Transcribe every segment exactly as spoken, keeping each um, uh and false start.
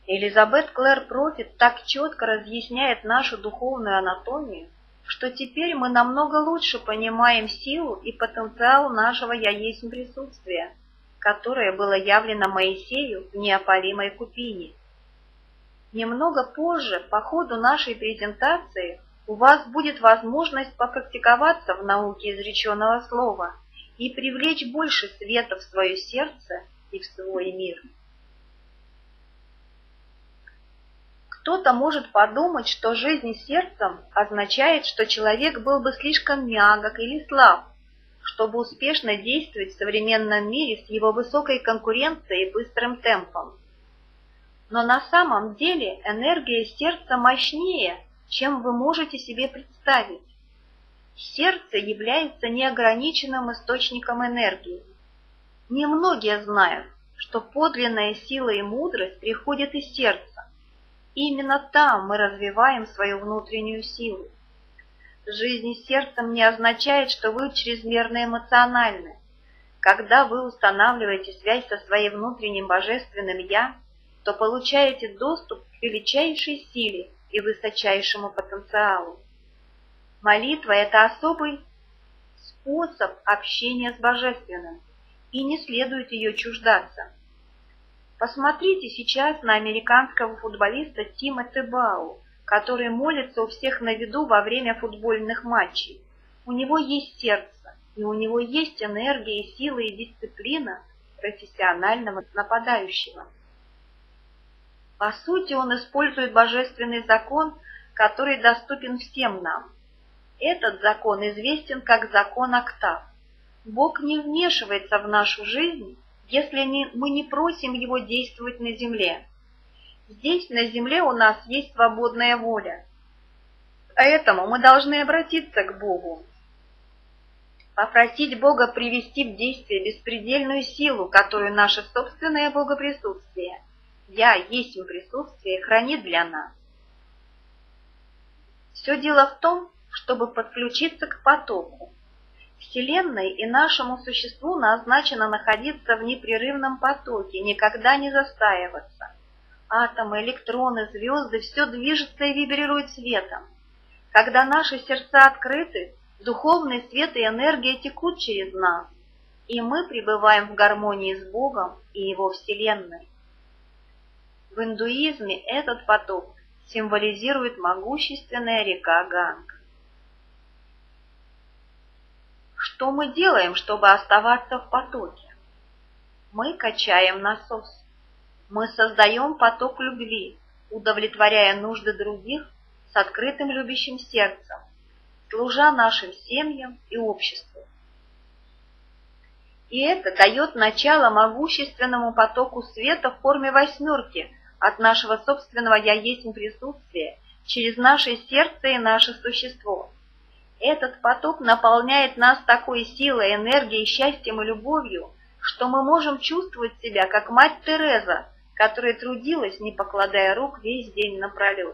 Элизабет Клэр Профит так четко разъясняет нашу духовную анатомию, что теперь мы намного лучше понимаем силу и потенциал нашего «Я есть» присутствия, которое было явлено Моисею в неопалимой купине. Немного позже, по ходу нашей презентации, у вас будет возможность попрактиковаться в науке изреченного слова и привлечь больше света в свое сердце и в свой мир. Кто-то может подумать, что жизнь сердцем означает, что человек был бы слишком мягок или слаб, чтобы успешно действовать в современном мире с его высокой конкуренцией и быстрым темпом. Но на самом деле энергия сердца мощнее, чем вы можете себе представить. Сердце является неограниченным источником энергии. Немногие знают, что подлинная сила и мудрость приходят из сердца. Именно там мы развиваем свою внутреннюю силу. Жизнь сердцем не означает, что вы чрезмерно эмоциональны. Когда вы устанавливаете связь со своим внутренним божественным «Я», то получаете доступ к величайшей силе и высочайшему потенциалу. Молитва – это особый способ общения с Божественным, и не следует ее чуждаться. Посмотрите сейчас на американского футболиста Тима Тебау, который молится у всех на виду во время футбольных матчей. У него есть сердце, и у него есть энергия, сила и дисциплина профессионального нападающего. По сути, он использует божественный закон, который доступен всем нам. Этот закон известен как закон октав. Бог не вмешивается в нашу жизнь, если мы не просим Его действовать на земле. Здесь, на земле, у нас есть свободная воля. Поэтому мы должны обратиться к Богу, попросить Бога привести в действие беспредельную силу, которую наше собственное богоприсутствие, «Я есть им присутствие», хранит для нас. Все дело в том, чтобы подключиться к потоку. Вселенной и нашему существу назначено находиться в непрерывном потоке, никогда не застаиваться. Атомы, электроны, звезды – все движется и вибрирует светом. Когда наши сердца открыты, духовный свет и энергия текут через нас, и мы пребываем в гармонии с Богом и Его Вселенной. В индуизме этот поток символизирует могущественная река Ганга. Что мы делаем, чтобы оставаться в потоке? Мы качаем насос. Мы создаем поток любви, удовлетворяя нужды других с открытым любящим сердцем, служа нашим семьям и обществу. И это дает начало могущественному потоку света в форме восьмерки от нашего собственного «Я есть» присутствия через наше сердце и наше существо. Этот поток наполняет нас такой силой, энергией, счастьем и любовью, что мы можем чувствовать себя, как мать Тереза, которая трудилась, не покладая рук, весь день напролет.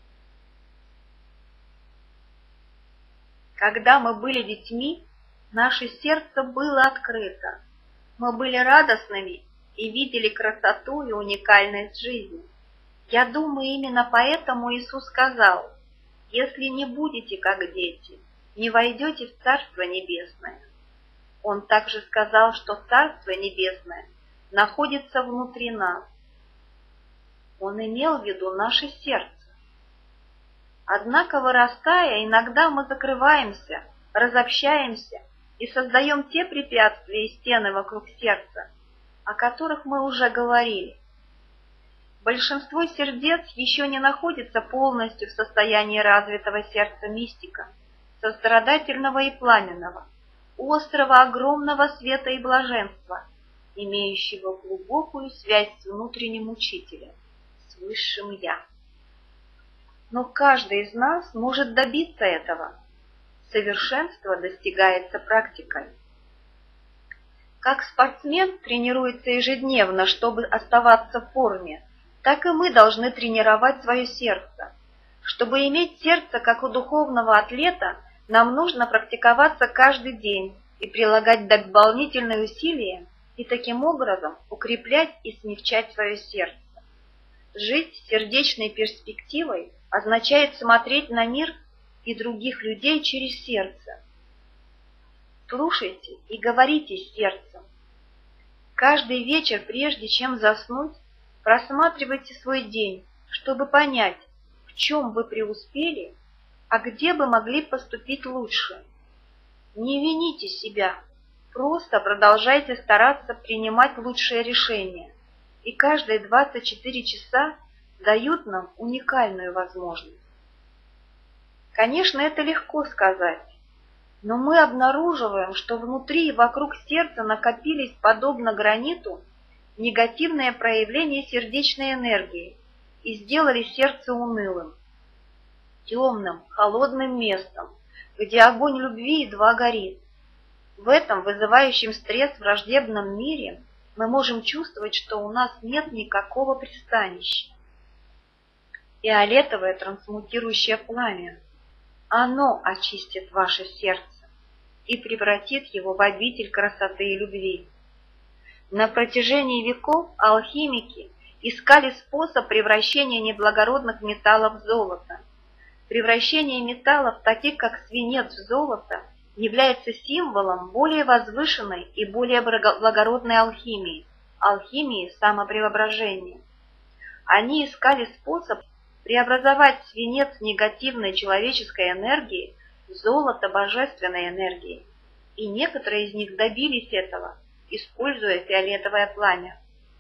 Когда мы были детьми, наше сердце было открыто. Мы были радостными и видели красоту и уникальность жизни. Я думаю, именно поэтому Иисус сказал: «Если не будете как дети, не войдете в Царство Небесное». Он также сказал, что Царство Небесное находится внутри нас. Он имел в виду наше сердце. Однако, вырастая, иногда мы закрываемся, разобщаемся и создаем те препятствия и стены вокруг сердца, о которых мы уже говорили. Большинство сердец еще не находится полностью в состоянии развитого сердца мистика, сострадательного и пламенного, острого, огромного света и блаженства, имеющего глубокую связь с внутренним учителем, с высшим Я. Но каждый из нас может добиться этого. Совершенство достигается практикой. Как спортсмен тренируется ежедневно, чтобы оставаться в форме, так и мы должны тренировать свое сердце. Чтобы иметь сердце, как у духовного атлета, нам нужно практиковаться каждый день и прилагать дополнительные усилия, и таким образом укреплять и смягчать свое сердце. Жить с сердечной перспективой означает смотреть на мир и других людей через сердце. Слушайте и говорите с сердцем. Каждый вечер, прежде чем заснуть, просматривайте свой день, чтобы понять, в чем вы преуспели, а где бы могли поступить лучше. Не вините себя, просто продолжайте стараться принимать лучшие решения, и каждые двадцать четыре часа дают нам уникальную возможность. Конечно, это легко сказать, но мы обнаруживаем, что внутри и вокруг сердца накопились, подобно граниту, негативные проявления сердечной энергии и сделали сердце унылым, темным, холодным местом, где огонь любви едва горит. В этом вызывающем стресс враждебном мире мы можем чувствовать, что у нас нет никакого пристанища. Фиолетовое трансмутирующее пламя. Оно очистит ваше сердце и превратит его в обитель красоты и любви. На протяжении веков алхимики искали способ превращения неблагородных металлов в золото. Превращение металлов, таких как свинец, в золото, является символом более возвышенной и более благородной алхимии, алхимии самопреображения. Они искали способ преобразовать свинец негативной человеческой энергии в золото божественной энергии, и некоторые из них добились этого, используя фиолетовое пламя.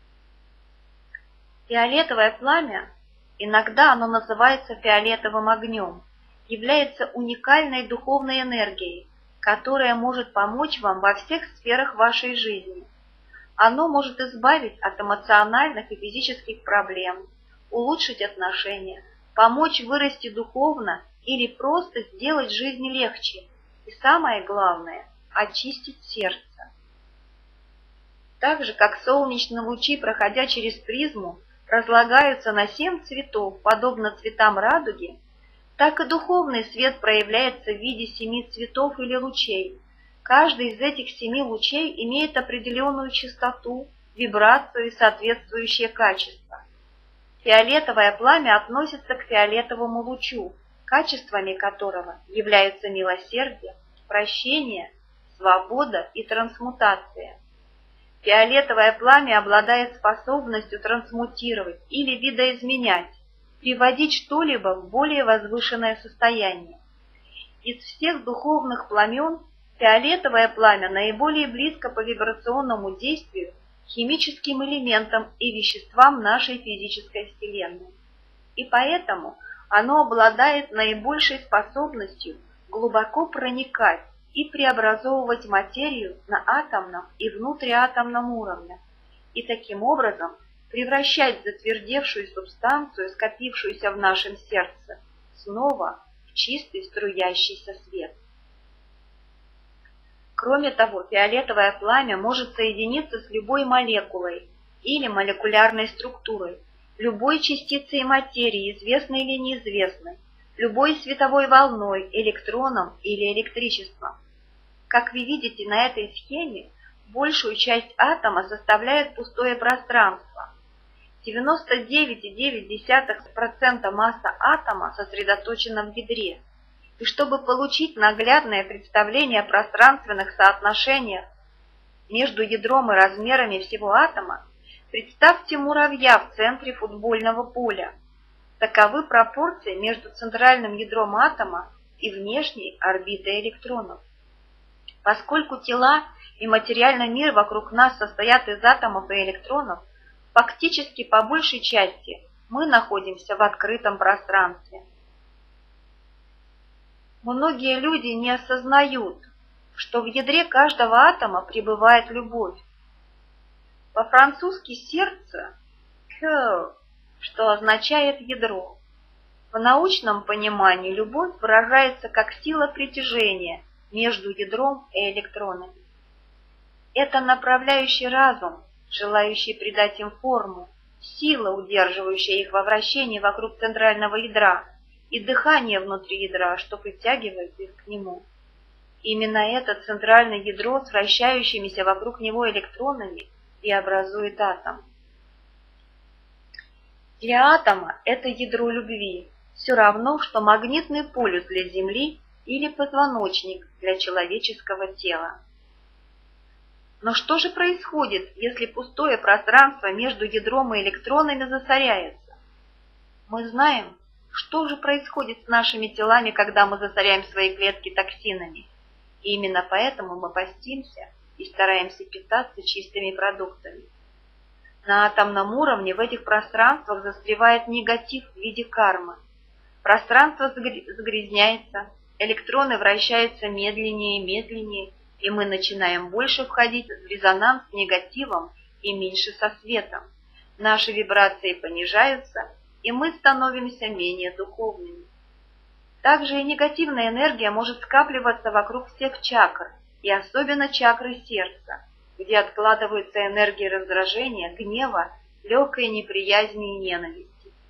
Фиолетовое пламя, иногда оно называется фиолетовым огнем, является уникальной духовной энергией, которая может помочь вам во всех сферах вашей жизни. Оно может избавить от эмоциональных и физических проблем, улучшить отношения, помочь вырасти духовно или просто сделать жизнь легче. И самое главное – очистить сердце. Так же, как солнечные лучи, проходя через призму, разлагаются на семь цветов, подобно цветам радуги, так и духовный свет проявляется в виде семи цветов или лучей. Каждый из этих семи лучей имеет определенную частоту, вибрацию и соответствующее качество. Фиолетовое пламя относится к фиолетовому лучу, качествами которого являются милосердие, прощение, свобода и трансмутация. Фиолетовое пламя обладает способностью трансмутировать или видоизменять, приводить что-либо в более возвышенное состояние. Из всех духовных пламен фиолетовое пламя наиболее близко по вибрационному действию химическим элементам и веществам нашей физической Вселенной. И поэтому оно обладает наибольшей способностью глубоко проникать и преобразовывать материю на атомном и внутриатомном уровне, и таким образом превращать затвердевшую субстанцию, скопившуюся в нашем сердце, снова в чистый струящийся свет. Кроме того, фиолетовое пламя может соединиться с любой молекулой или молекулярной структурой, любой частицей материи, известной или неизвестной, любой световой волной, электроном или электричеством. Как вы видите на этой схеме, большую часть атома составляет пустое пространство. девяносто девять целых девять десятых процента масса атома сосредоточена в ядре. И чтобы получить наглядное представление о пространственных соотношениях между ядром и размерами всего атома, представьте муравья в центре футбольного поля. Таковы пропорции между центральным ядром атома и внешней орбитой электронов. Поскольку тела и материальный мир вокруг нас состоят из атомов и электронов, фактически по большей части мы находимся в открытом пространстве. Многие люди не осознают, что в ядре каждого атома пребывает любовь. По-французски «сердце» – «cœur», что означает «ядро». В научном понимании любовь выражается как сила притяжения между ядром и электронами. Это направляющий разум, желающий придать им форму, сила, удерживающая их во вращении вокруг центрального ядра, и дыхание внутри ядра, что притягивает их к нему. Именно это центральное ядро с вращающимися вокруг него электронами и образует атом. Для атома это ядро любви, все равно, что магнитный полюс для Земли или позвоночник для человеческого тела. Но что же происходит, если пустое пространство между ядром и электронами засоряется? Мы знаем, что же происходит с нашими телами, когда мы засоряем свои клетки токсинами. И именно поэтому мы постимся и стараемся питаться чистыми продуктами. На атомном уровне в этих пространствах застревает негатив в виде кармы. Пространство загрязняется, электроны вращаются медленнее и медленнее, и мы начинаем больше входить в резонанс с негативом и меньше со светом. Наши вибрации понижаются, и мы становимся менее духовными. Также и негативная энергия может скапливаться вокруг всех чакр, и особенно чакры сердца, где откладываются энергии раздражения, гнева, легкой неприязни и ненависти.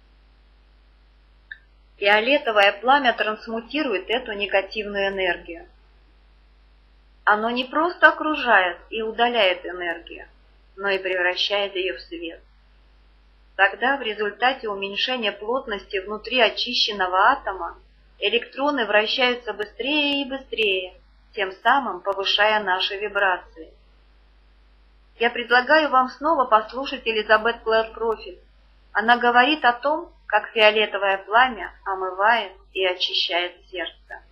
Фиолетовое пламя трансмутирует эту негативную энергию. Оно не просто окружает и удаляет энергию, но и превращает ее в свет. Тогда в результате уменьшения плотности внутри очищенного атома электроны вращаются быстрее и быстрее, тем самым повышая наши вибрации. Я предлагаю вам снова послушать Элизабет Клэр Профит. Она говорит о том, как фиолетовое пламя омывает и очищает сердце.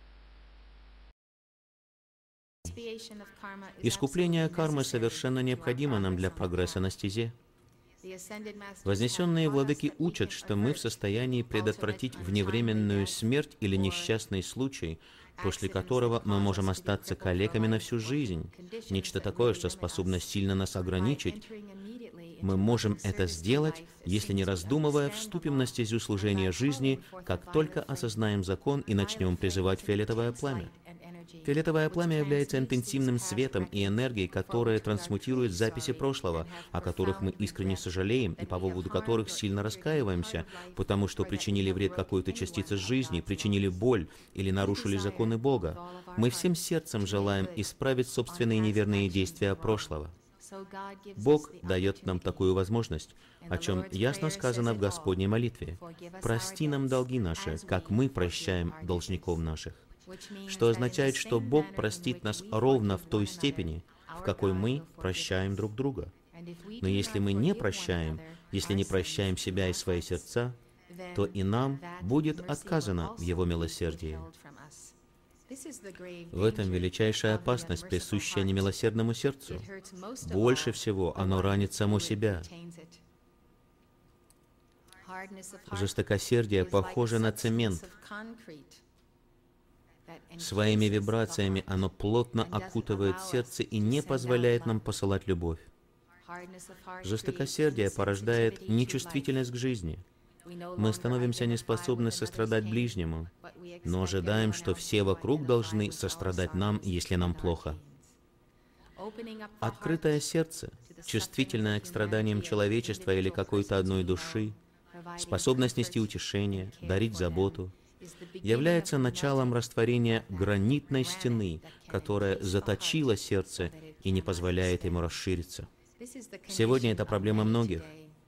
Искупление кармы совершенно необходимо нам для прогресса на стезе. Вознесенные владыки учат, что мы в состоянии предотвратить вневременную смерть или несчастный случай, после которого мы можем остаться калеками на всю жизнь. Нечто такое, что способно сильно нас ограничить. Мы можем это сделать, если, не раздумывая, вступим на стезю служения жизни, как только осознаем закон и начнем призывать фиолетовое пламя. Фиолетовое пламя является интенсивным светом и энергией, которая трансмутирует записи прошлого, о которых мы искренне сожалеем и по поводу которых сильно раскаиваемся, потому что причинили вред какой-то частице жизни, причинили боль или нарушили законы Бога. Мы всем сердцем желаем исправить собственные неверные действия прошлого. Бог дает нам такую возможность, о чем ясно сказано в Господней молитве. «Прости нам долги наши, как мы прощаем должников наших», что означает, что Бог простит нас ровно в той степени, в какой мы прощаем друг друга. Но если мы не прощаем, если не прощаем себя и свои сердца, то и нам будет отказано в Его милосердии. В этом величайшая опасность, присущая немилосердному сердцу. Больше всего оно ранит само себя. Жестокосердие похоже на цемент. Своими вибрациями оно плотно окутывает сердце и не позволяет нам посылать любовь. Жестокосердие порождает нечувствительность к жизни. Мы становимся неспособны сострадать ближнему, но ожидаем, что все вокруг должны сострадать нам, если нам плохо. Открытое сердце, чувствительное к страданиям человечества или какой-то одной души, способность нести утешение, дарить заботу, является началом растворения гранитной стены, которая заточила сердце и не позволяет ему расшириться. Сегодня это проблема многих.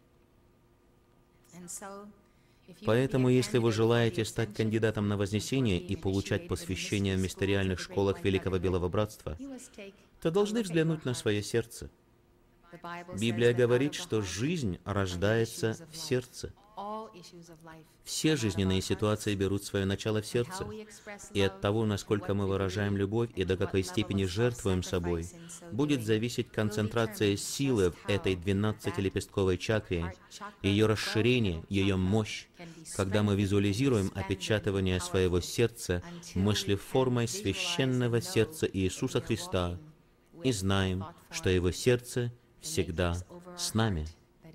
Поэтому, если вы желаете стать кандидатом на вознесение и получать посвящение в мистериальных школах Великого Белого Братства, то должны взглянуть на свое сердце. Библия говорит, что жизнь рождается в сердце. Все жизненные ситуации берут свое начало в сердце, и от того, насколько мы выражаем любовь и до какой степени жертвуем собой, будет зависеть концентрация силы в этой двенадцатилепестковой чакре, ее расширение, ее мощь. Когда мы визуализируем опечатывание своего сердца мыслеформой священного сердца Иисуса Христа и знаем, что Его сердце всегда с нами.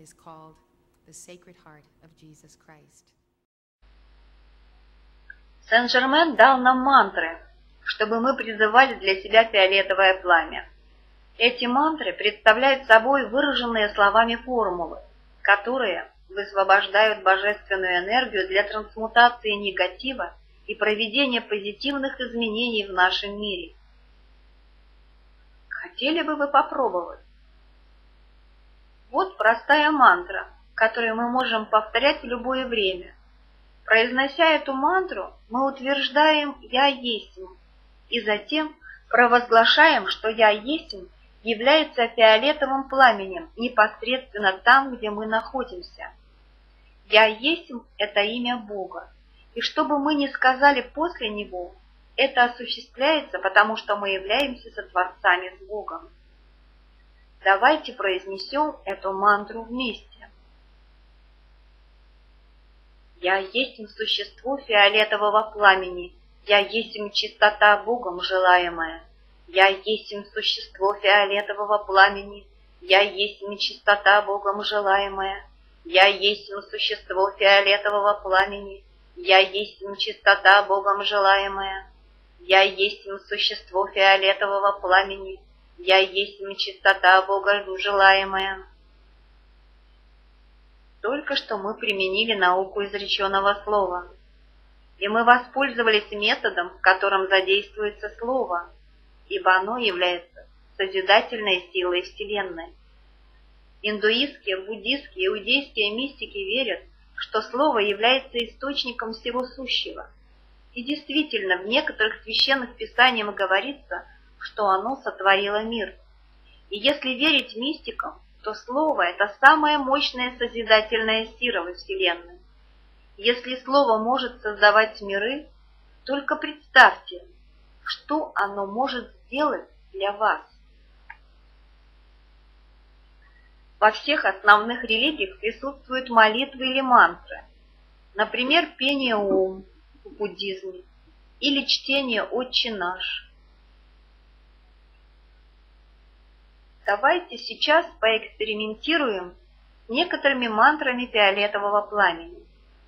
Сен-Жермен дал нам мантры, чтобы мы призывали для себя фиолетовое пламя. Эти мантры представляют собой выраженные словами формулы, которые высвобождают божественную энергию для трансмутации негатива и проведения позитивных изменений в нашем мире. Хотели бы вы попробовать? Вот простая мантра, которые мы можем повторять в любое время. Произнося эту мантру, мы утверждаем «Я есмь» и затем провозглашаем, что «Я есмь» является фиолетовым пламенем непосредственно там, где мы находимся. «Я есмь» — это имя Бога, и что бы мы ни сказали после него, это осуществляется, потому что мы являемся сотворцами с Богом. Давайте произнесем эту мантру вместе. Я есмь существо фиолетового пламени, я есмь чистота Богом желаемая. Я есмь существо фиолетового пламени, я есмь чистота Богом желаемая. Я есмь существо фиолетового пламени, я есмь чистота Богом желаемая. Я есмь существо фиолетового пламени, я есмь чистота Богом желаемая. Только что мы применили науку изреченного слова, и мы воспользовались методом, в котором задействуется слово, ибо оно является созидательной силой Вселенной. Индуистские, буддистские, иудейские мистики верят, что слово является источником всего сущего. И действительно, в некоторых священных писаниях говорится, что оно сотворило мир. И если верить мистикам, то слово – это самая мощная созидательная сила во Вселенной. Если слово может создавать миры, только представьте, что оно может сделать для вас. Во всех основных религиях присутствуют молитвы или мантры, например, пение Ом в буддизме или чтение «Отче наш». Давайте сейчас поэкспериментируем с некоторыми мантрами фиолетового пламени.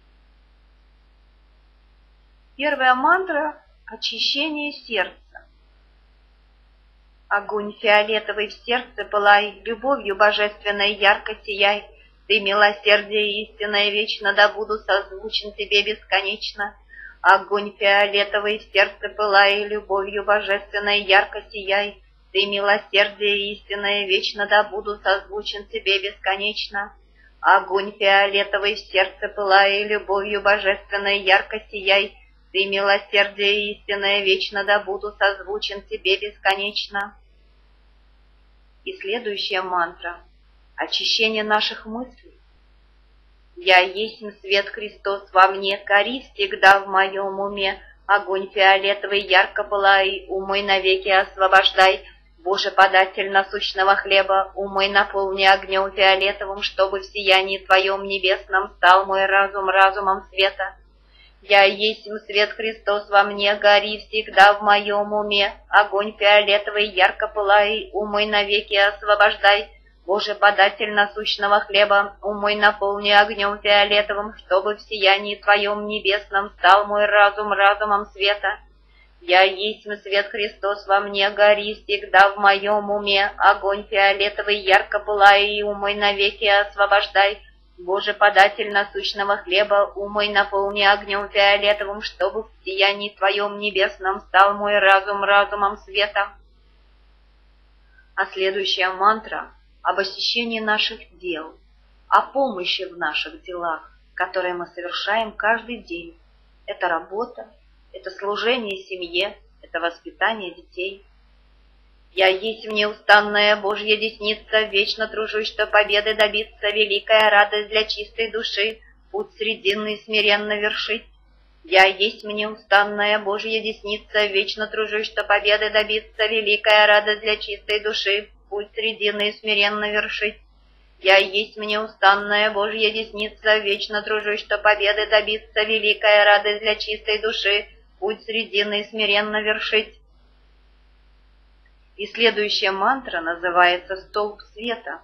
Первая мантра – очищение сердца. Огонь фиолетовый в сердце пылай, любовью божественной ярко сияй. Ты, милосердие истинное, вечно да буду созвучен тебе бесконечно. Огонь фиолетовый в сердце пылай, любовью божественной ярко сияй. Ты, милосердие истинное, вечно да буду созвучен тебе бесконечно. Огонь фиолетовый в сердце пылай, любовью божественной ярко сияй. Ты, милосердие истинное, вечно да буду созвучен тебе бесконечно. И следующая мантра – очищение наших мыслей. Я есмь свет Христос во мне, кори всегда в моем уме. Огонь фиолетовый ярко пылай, умой навеки освобождай. Боже, податель насущного хлеба, умой наполни огнем фиолетовым, чтобы в сиянии Твоем небесном стал мой разум разумом света. Я есмь свет Христос во мне, гори всегда в моем уме. Огонь фиолетовый ярко пылай, умой навеки освобождай. Боже, податель насущного хлеба, умой наполни огнем фиолетовым, чтобы в сиянии Твоем небесном стал мой разум разумом света. Я есмь свет Христос во мне, гори всегда в моем уме. Огонь фиолетовый ярко пылай, умой навеки освобождай. Боже, податель насущного хлеба, умой наполни огнем фиолетовым, чтобы в сиянии Твоем небесном стал мой разум разумом света. А следующая мантра – об освящении наших дел, о помощи в наших делах, которые мы совершаем каждый день. Это работа, это служение семье, это воспитание детей. Я есть неустанная Божья десница, вечно тружусь, что победы добиться, великая радость для чистой души, путь срединный смиренно вершить. Я есть неустанная Божья десница, вечно тружусь, что победы добиться, великая радость для чистой души, путь срединный смиренно вершить. Я есть неустанная Божья десница, вечно тружусь, что победы добиться, великая радость для чистой души, путь срединный смиренно вершить. И следующая мантра называется «Столб света».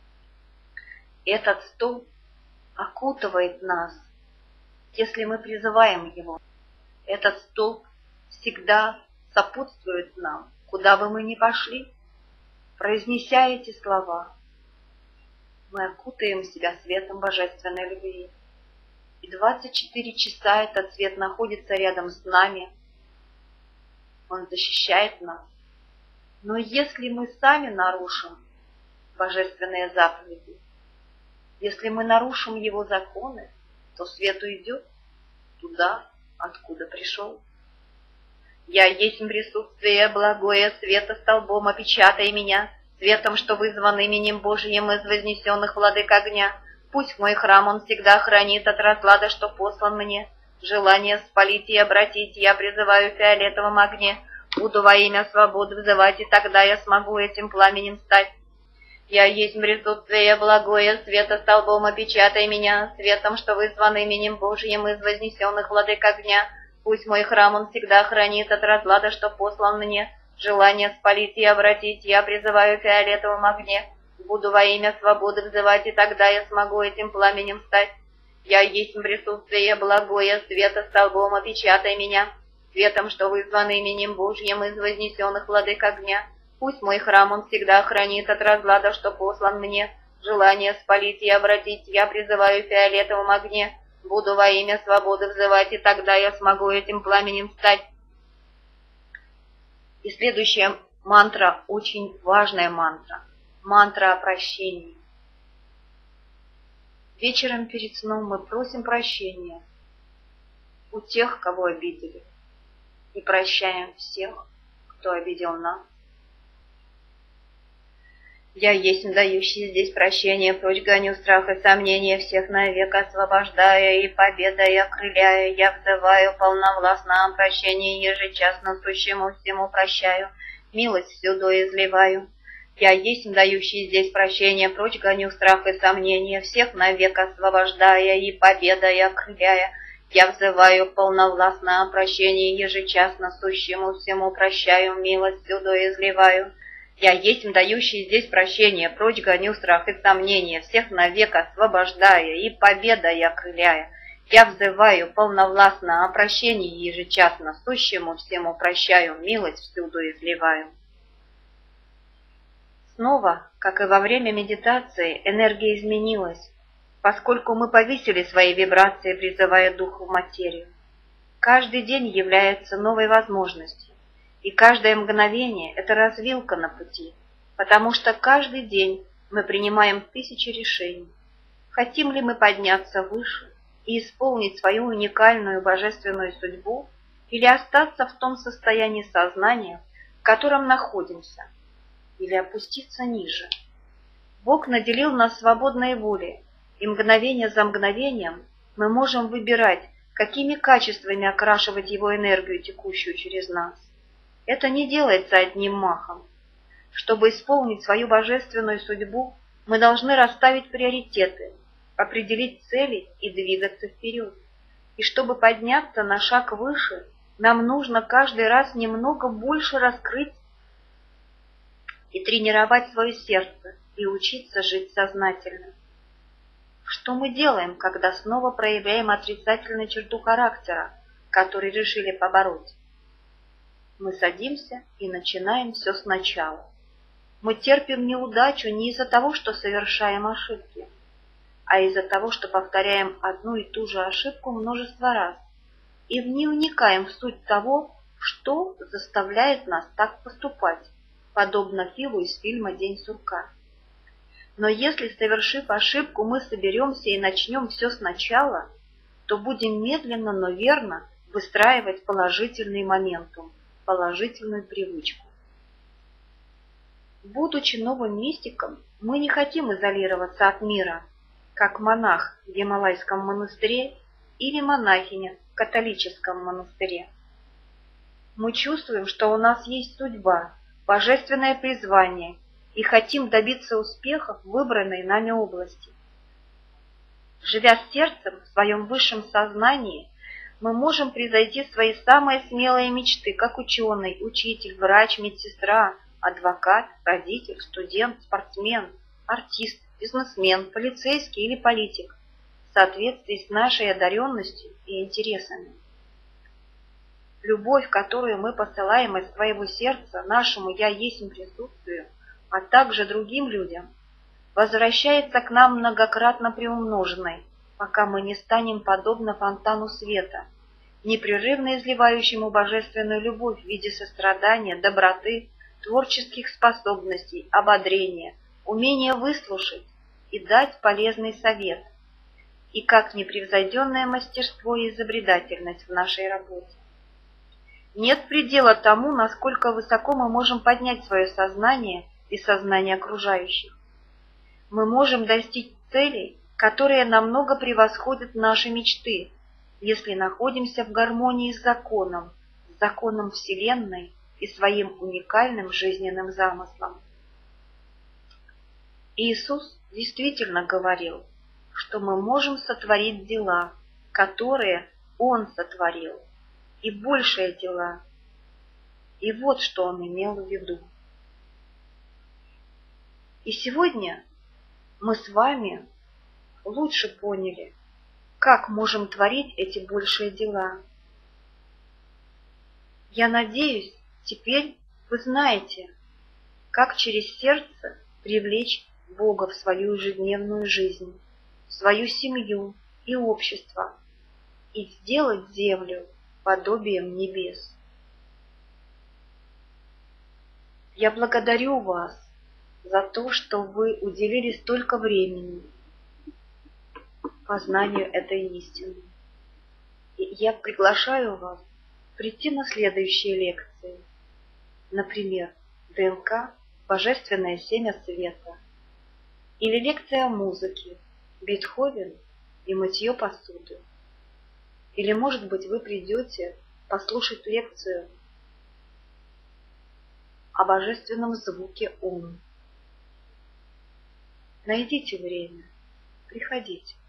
Этот столб окутывает нас, если мы призываем его. Этот столб всегда сопутствует нам, куда бы мы ни пошли. Произнеся эти слова, мы окутаем себя светом божественной любви. И двадцать четыре часа этот свет находится рядом с нами. Он защищает нас. Но если мы сами нарушим божественные заповеди, Если мы нарушим его законы, то свет уйдет туда, откуда пришел. Я есть присутствие благое, света столбом опечатай меня, светом, что вызван именем Божьим из вознесенных владык огня. Пусть мой храм он всегда хранит от разлада, что послан мне. Желание спалить и обратить я призываю в фиолетовом огне. Буду во имя свободы взывать, и тогда я смогу этим пламенем стать. Я есть присутствие благое, света столбом опечатай меня, светом, что вызван именем Божьим из вознесенных владык огня. Пусть мой храм он всегда хранит от разлада, что послан мне. Желание спалить и обратить я призываю в фиолетовом огне. Буду во имя свободы взывать, и тогда я смогу этим пламенем стать. Я есть присутствие благое, света столбом опечатай меня, светом, что вызван именем Божьим из вознесенных владык огня. Пусть мой храм он всегда хранит от разлада, что послан мне. Желание спалить и обратить я призываю в фиолетовом огне. Буду во имя свободы взывать, и тогда я смогу этим пламенем стать. И следующая мантра, очень важная мантра. Мантра о прощении. Вечером перед сном мы просим прощения у тех, кого обидели, и прощаем всех, кто обидел нас. Я есть дающий здесь прощение, прочь гоню страх и сомнения, всех навек освобождая и победой окрыляя. Я взываю полновластно о прощении, ежечасно сущему всему прощаю, милость всюду изливаю. Я есть дающий здесь прощение, прочь гоню страх и сомнения, всех навек освобождая и победой окрыляя. Я взываю полновластно о прощении, ежечасно сущему всему прощаю, милость всюду изливаю. Я есть дающий здесь прощение, прочь гоню страх и сомнения, всех навек освобождая и победой окрыляя. Я взываю полновластно о прощении, ежечасно сущему всему прощаю, милость всюду изливаю. Снова, как и во время медитации, энергия изменилась, поскольку мы повысили свои вибрации, призывая дух в материю. Каждый день является новой возможностью. И каждое мгновение – это развилка на пути, потому что каждый день мы принимаем тысячи решений. Хотим ли мы подняться выше и исполнить свою уникальную божественную судьбу, или остаться в том состоянии сознания, в котором находимся, или опуститься ниже. Бог наделил нас свободной волей, и мгновение за мгновением мы можем выбирать, какими качествами окрашивать Его энергию, текущую через нас. Это не делается одним махом. Чтобы исполнить свою божественную судьбу, мы должны расставить приоритеты, определить цели и двигаться вперед. И чтобы подняться на шаг выше, нам нужно каждый раз немного больше раскрыть и тренировать свое сердце и учиться жить сознательно. Что мы делаем, когда снова проявляем отрицательную черту характера, который решили побороть? Мы садимся и начинаем все сначала. Мы терпим неудачу не из-за того, что совершаем ошибки, а из-за того, что повторяем одну и ту же ошибку множество раз и не вникаем в суть того, что заставляет нас так поступать, подобно Филу из фильма «День сурка». Но если, совершив ошибку, мы соберемся и начнем все сначала, то будем медленно, но верно выстраивать положительный моментум, положительную привычку. Будучи новым мистиком, мы не хотим изолироваться от мира, как монах в Гималайском монастыре или монахиня в католическом монастыре. Мы чувствуем, что у нас есть судьба, божественное призвание, и хотим добиться успеха в выбранной нами области. Живя сердцем в своем высшем сознании, мы можем превзойти свои самые смелые мечты, как ученый, учитель, врач, медсестра, адвокат, родитель, студент, спортсмен, артист, бизнесмен, полицейский или политик, в соответствии с нашей одаренностью и интересами. Любовь, которую мы посылаем из своего сердца нашему «Я есть присутствию», а также другим людям, возвращается к нам многократно приумноженной, пока мы не станем подобно фонтану света, непрерывно изливающему божественную любовь в виде сострадания, доброты, творческих способностей, ободрения, умения выслушать и дать полезный совет, и как непревзойденное мастерство и изобретательность в нашей работе. Нет предела тому, насколько высоко мы можем поднять свое сознание и сознание окружающих. Мы можем достичь целей, которые намного превосходят наши мечты, если находимся в гармонии с законом, с законом Вселенной и своим уникальным жизненным замыслом. Иисус действительно говорил, что мы можем сотворить дела, которые Он сотворил, и большие дела. И вот что Он имел в виду. И сегодня мы с вами лучше поняли, как можем творить эти большие дела. Я надеюсь, теперь вы знаете, как через сердце привлечь Бога в свою ежедневную жизнь, в свою семью и общество, и сделать землю подобием небес. Я благодарю вас за то, что вы уделили столько времени познанию этой истины. И я приглашаю вас прийти на следующие лекции, например, ДНК «Божественное семя света» или лекция о музыке «Бетховен и мытье посуды». Или, может быть, вы придете послушать лекцию о божественном звуке «Ом». Найдите время, приходите.